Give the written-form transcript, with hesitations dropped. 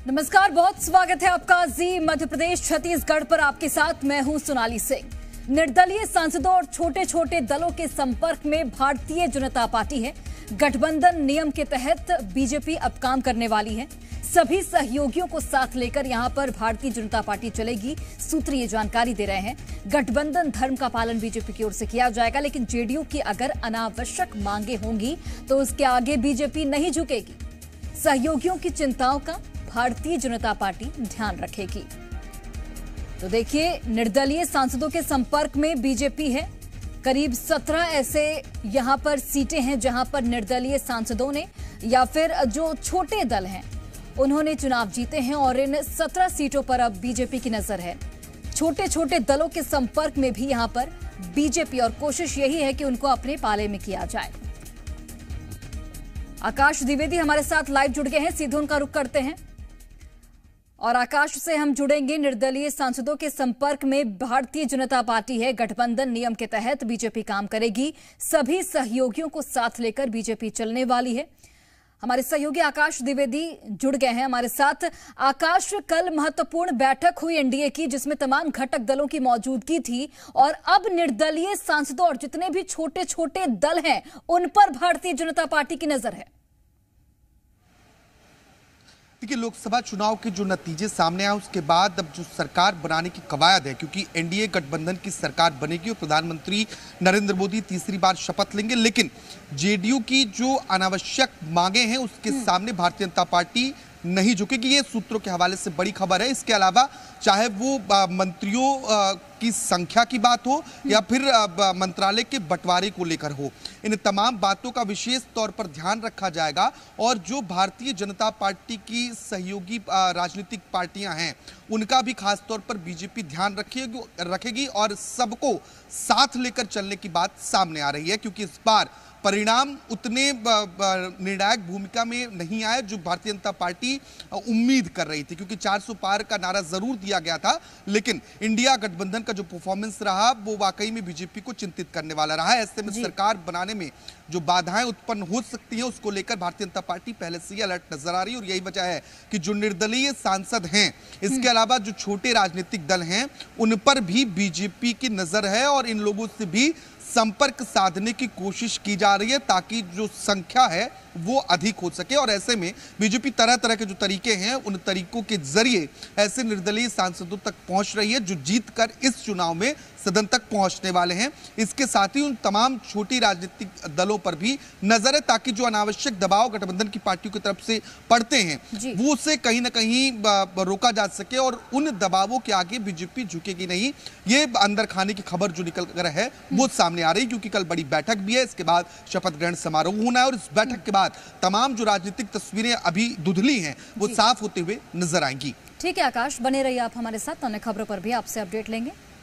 नमस्कार, बहुत स्वागत है आपका जी मध्य प्रदेश छत्तीसगढ़ पर। आपके साथ मैं हूं सोनाली सिंह। निर्दलीय सांसदों और छोटे छोटे दलों के संपर्क में भारतीय जनता पार्टी है। गठबंधन नियम के तहत बीजेपी अब काम करने वाली है। सभी सहयोगियों को साथ लेकर यहां पर भारतीय जनता पार्टी चलेगी। सूत्र ये जानकारी दे रहे हैं। गठबंधन धर्म का पालन बीजेपी की ओर से किया जाएगा, लेकिन जेडीयू की अगर अनावश्यक मांगे होंगी तो उसके आगे बीजेपी नहीं झुकेगी। सहयोगियों की चिंताओं का भारतीय जनता पार्टी ध्यान रखेगी। तो देखिए, निर्दलीय सांसदों के संपर्क में बीजेपी है। करीब 17 ऐसे यहां पर सीटें हैं जहां पर निर्दलीय सांसदों ने या फिर जो छोटे दल हैं उन्होंने चुनाव जीते हैं और इन 17 सीटों पर अब बीजेपी की नजर है। छोटे छोटे दलों के संपर्क में भी यहां पर बीजेपी, और कोशिश यही है कि उनको अपने पाले में किया जाए। आकाश द्विवेदी हमारे साथ लाइव जुड़ गए हैं, सीधे उनका रुख करते हैं और आकाश से हम जुड़ेंगे। निर्दलीय सांसदों के संपर्क में भारतीय जनता पार्टी है। गठबंधन नियम के तहत बीजेपी काम करेगी। सभी सहयोगियों को साथ लेकर बीजेपी चलने वाली है। हमारे सहयोगी आकाश द्विवेदी जुड़ गए हैं हमारे साथ। आकाश, कल महत्वपूर्ण बैठक हुई एनडीए की जिसमें तमाम घटक दलों की मौजूदगी थी और अब निर्दलीय सांसदों और जितने भी छोटे छोटे दल हैं उन पर भारतीय जनता पार्टी की नजर है। देखिए, लोकसभा चुनाव के जो नतीजे सामने आए उसके बाद अब जो सरकार बनाने की कवायद है, क्योंकि एनडीए गठबंधन की सरकार बनेगी और प्रधानमंत्री नरेंद्र मोदी तीसरी बार शपथ लेंगे, लेकिन जेडीयू की जो अनावश्यक मांगे हैं उसके सामने भारतीय जनता पार्टी नहीं झुकेगी। ये सूत्रों के हवाले से बड़ी खबर है। इसके अलावा चाहे वो मंत्रियों की संख्या की बात हो या फिर मंत्रालय के बंटवारे को लेकर हो, इन तमाम बातों का विशेष तौर पर ध्यान रखा जाएगा। और जो भारतीय जनता पार्टी की सहयोगी राजनीतिक पार्टियां हैं उनका भी खास तौर पर बीजेपी ध्यान रखेगी और सबको साथ लेकर चलने की बात सामने आ रही है, क्योंकि इस बार परिणाम उतने निर्णायक भूमिका में नहीं आए जो भारतीय जनता पार्टी उम्मीद कर रही थी, क्योंकि 400 पार का नारा जरूर दिया गया था, लेकिन इंडिया गठबंधन का जो परफॉर्मेंस रहा वो वाकई में बीजेपी को चिंतित करने वाला रहा है। ऐसे में सरकार बनाने में जो बाधाएं उत्पन्न हो सकती हैं उसको लेकर भारतीय जनता पार्टी पहले से ही अलर्ट नजर आ रही है। और यही वजह है कि जो निर्दलीय सांसद हैं, इसके अलावा जो छोटे राजनीतिक दल हैं उन पर भी बीजेपी की नजर है और इन लोगों से भी संपर्क साधने की कोशिश की जा रही है ताकि जो संख्या है वो अधिक हो सके। और ऐसे में बीजेपी तरह तरह के जो तरीके हैं उन तरीकों के जरिए ऐसे निर्दलीय सांसदों तक पहुंच रही है जो जीतकर इस चुनाव में सदन तक पहुंचने वाले हैं। इसके साथ ही उन तमाम छोटी राजनीतिक दलों पर भी नजर है ताकि जो अनावश्यक दबाव गठबंधन की पार्टियों की तरफ से पड़ते हैं वो उसे कहीं ना कहीं रोका जा सके और उन दबावों के आगे बीजेपी झुकेगी नहीं। ये अंदर खाने की खबर जो निकल कर है वो सामने आ रही, क्योंकि कल बड़ी बैठक भी है। इसके बाद शपथ ग्रहण समारोह होना है और इस बैठक के बाद तमाम जो राजनीतिक तस्वीरें अभी धुंधली हैं वो साफ होते हुए नजर आएंगी। ठीक है आकाश, बने रहिए आप हमारे साथ। अन्य खबरों पर भी आपसे अपडेट लेंगे।